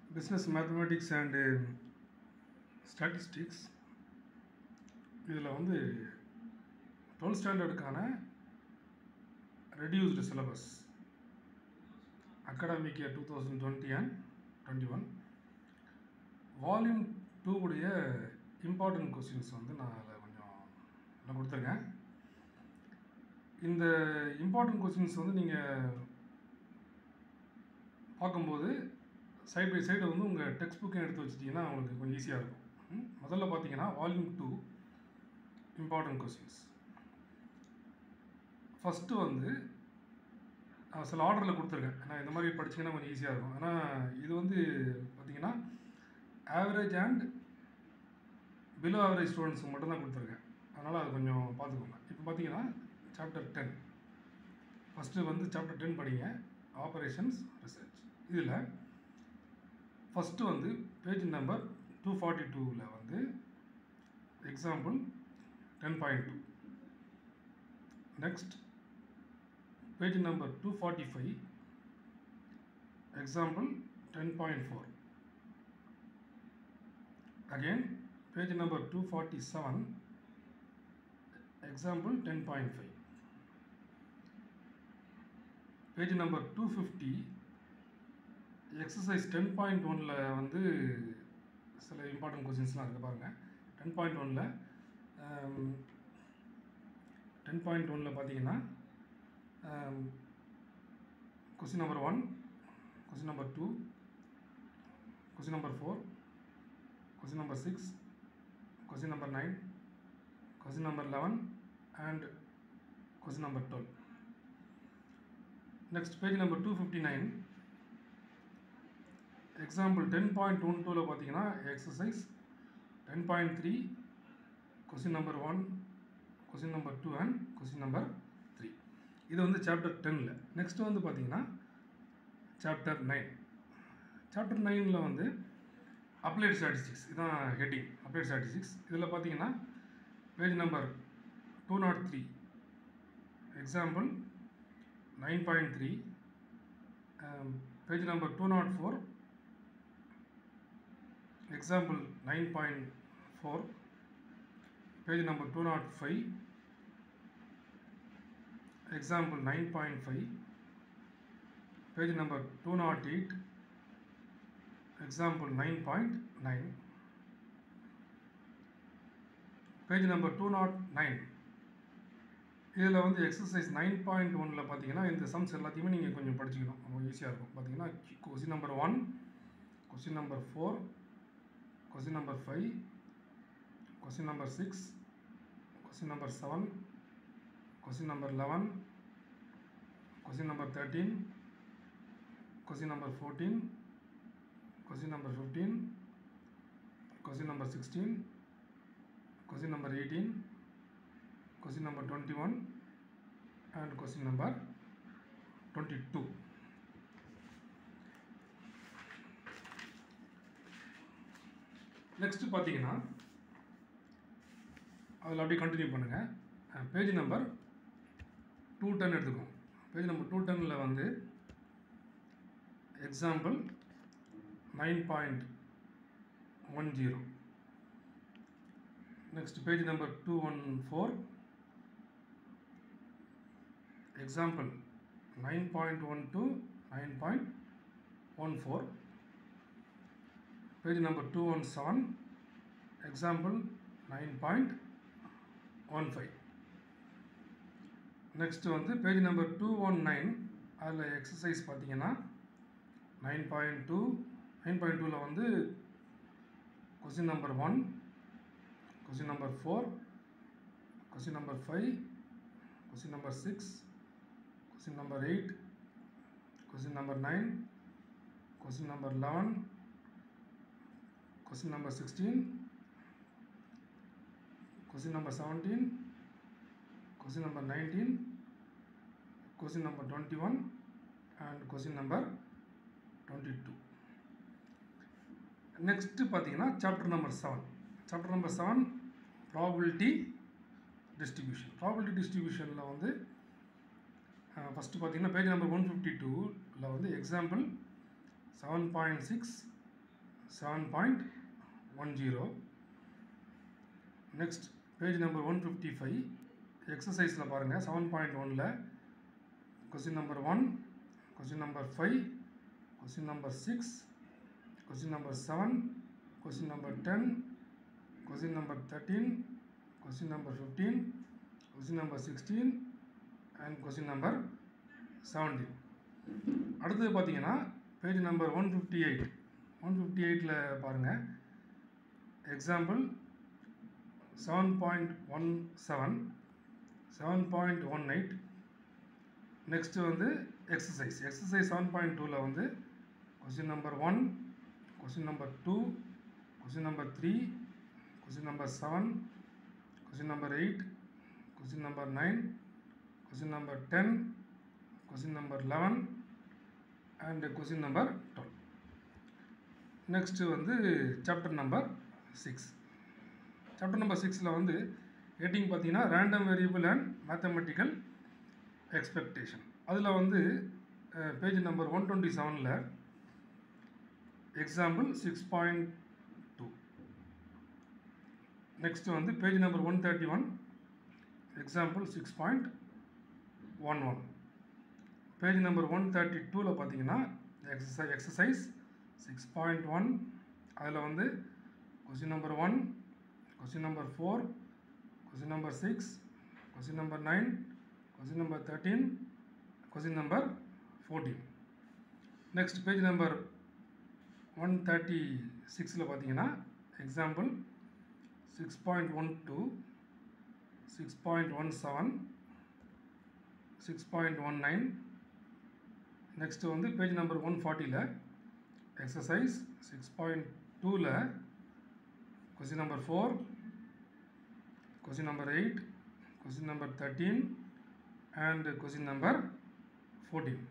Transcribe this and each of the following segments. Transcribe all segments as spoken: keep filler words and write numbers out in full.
business mathematics and uh, statistics இதில் வந்து twelfth ஸ்டாண்டர்டுக்கான reduced syllabus academic year two thousand twenty and twenty one volume two உடைய important questions வந்து நான் அதில் கொஞ்சம் நான் கொடுத்துருக்கேன். இந்த இம்பார்ட்டன்ட் கொஸ்டின்ஸ் வந்து நீங்கள் பார்க்கும்போது சைட் பை சைடு வந்து உங்கள் டெக்ஸ்ட் புக்கையும் எடுத்து வச்சிட்டிங்கன்னா உங்களுக்கு கொஞ்சம் ஈஸியாக இருக்கும். முதல்ல பார்த்தீங்கன்னா volume two important questions. First வந்து சில ஆர்டரில் கொடுத்துருக்கேன். நான் இந்த மாதிரி படிச்சிங்கன்னா கொஞ்சம் ஈஸியாக இருக்கும். ஆனால் இது வந்து பார்த்திங்கன்னா ஆவரேஜ் அண்ட் பிலோ ஆவரேஜ் ஸ்டூடெண்ட்ஸுக்கு மட்டும்தான் கொடுத்துருக்கேன். அதனால் அது கொஞ்சம் பார்த்துக்கோங்க. இப்போ பார்த்தீங்கன்னா சாப்டர் டென் ஃபஸ்ட்டு வந்து சாப்டர் டென் படிங்க, ஆப்ரேஷன்ஸ் ரிசர்ச். இதில் ஃபஸ்ட்டு வந்து பேஜ் நம்பர் டூ ஃபார்ட்டி டூவில் வந்து example ten point two. Next page number two forty five example ten point four. Again page number two forty seven example ten point five. Page number two fifty exercise ten point ஒனில் வந்து சில important கொஸ்டின்ஸ்லாம் இருக்குது பாருங்கள். Ten point ஒனில் ten point ஒனில் பார்த்தீங்கன்னா question number one, question number two, question number four, question number six, question number nine, question number eleven and question number twelve. Next page number two fifty nine example ten point one டூவில் பார்த்தீங்கன்னா exercise ten point three question number one, question number two and question number three. இது வந்து chapter டென்னில். Next வந்து பார்த்தீங்கன்னா chapter nine. Chapter நைனில் வந்து applied statistics, இதுதான் ஹெட்டிங், அப்ளைட் ஸ்டாட்டிஸ்டிக்ஸ். இதில் பார்த்தீங்கன்னா page number two nought three example nine point three, page number two nought four example nine point four, page number two oh five, example nine point five, page number two oh eight, example nine point nine, page number two oh nine. இதில் வந்து exercise nine point ஒனில் பார்த்தீங்கன்னா இந்த sums எல்லாத்தையுமே நீங்கள் கொஞ்சம் படிச்சுக்கணும், ரொம்ப ஈஸியாக இருக்கும். பார்த்தீங்கன்னா question number one, question number four, question number five, question number six, question number seven, question number eleven, question number thirteen, question number fourteen, question number fifteen, question number sixteen, question number eighteen, question number twenty-one and question number twenty-two. Next பார்த்தீங்கன்னா அதில் அப்படியே continue பண்ணுங்கள். Page number two ten எடுத்துக்கோங்க. Page number two டென்னில் வந்து example nine point one zero. Next page number two one four example nine point one two nine point one four. Page number two one seven example nine point one five. Next வந்து page number two one nine, அதில் exercise பார்த்தீங்கன்னா nine point two nine point டூவில் வந்து question number one, question number four, question number five, question number six, question number eight, question number nine, question number eleven, question number sixteen, question number seventeen, question number nineteen, question number twenty-one and question number twenty-two. Next பார்த்தீங்கன்னா chapter number seven. Chapter number seven probability distribution. Probability டிஸ்ட்ரிபியூஷனில் வந்து first பார்த்தீங்கன்னா page number one fifty டூவில் வந்து example seven point six seven point one zero. Next page number one fifty-five. Exercise la பாருங்க seven point one ல question number one, question number five, question number six, question number seven, question number ten, question number thirteen, question number fifteen, question number sixteen and question number seventeen. அடுத்து பாத்தீங்கன்னா page number one fifty-eight. one fifty-eight ல பாருங்க example seven point one seven, seven point one eight. next வந்து exercise exercise seven point two ல வந்து question number one, question number two, question number three, question number seven, question number eight, question number nine, question number ten, question number eleven and question number twelve. next வந்து chapter number six. chapter number six ல வந்து heading பார்த்தீங்கன்னா random variable and mathematical expectation. அதில் வந்து page number one twenty-seven ல example six point two. Next வந்து page number one thirty-one example six point one one. Page number one thirty-two ல பார்த்தீங்கன்னா exercise exercise six point one. அதில் வந்து question number one, question number four, question number six, question number nine, question number thirteen, question number fourteen. next page number one thirty-six ல பாத்தீங்கன்னா example six point one two, six point one seven, six point one nine. next வந்து page number one forty ல exercise six point two ல question number four, question number eight, question number thirteen and question number fourteen.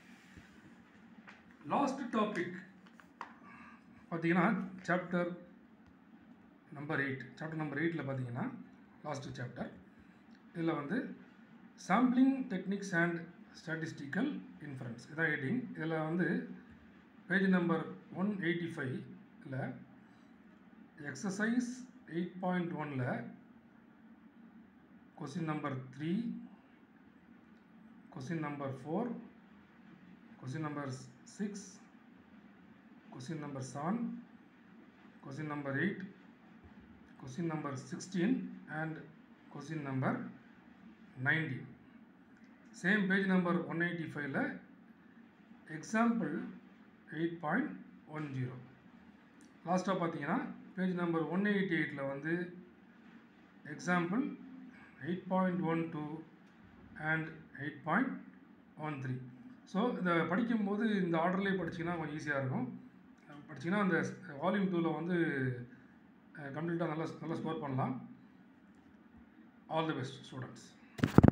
last topic பார்த்தீங்கன்னா chapter number eight. chapter number eight ல பார்த்தீங்கன்னா last chapter. இதில் வந்து sampling techniques and statistical inference இதான் heading. இதில் வந்து page number one eighty-five ல exercise eight point one ல question number three, question number four, question number six, question number seven, question number eight, question number sixteen and question number nineteen. Same page number one eighty-five ல example eight point one zero. லாஸ்ட்டாக பார்த்தீங்கன்னா page number one eighty-eight ல வந்து example eight point one two and eight point one three. So இந்த படிக்கும்போது இந்த ஆர்டர்லேயே படிச்சிங்கன்னா கொஞ்சம் ஈஸியாக இருக்கும். படிச்சிங்கன்னா அந்த வால்யூம் டூவில் வந்து கம்ப்ளீட்டாக நல்லா நல்லா ஸ்கோர் பண்ணலாம். All the best students.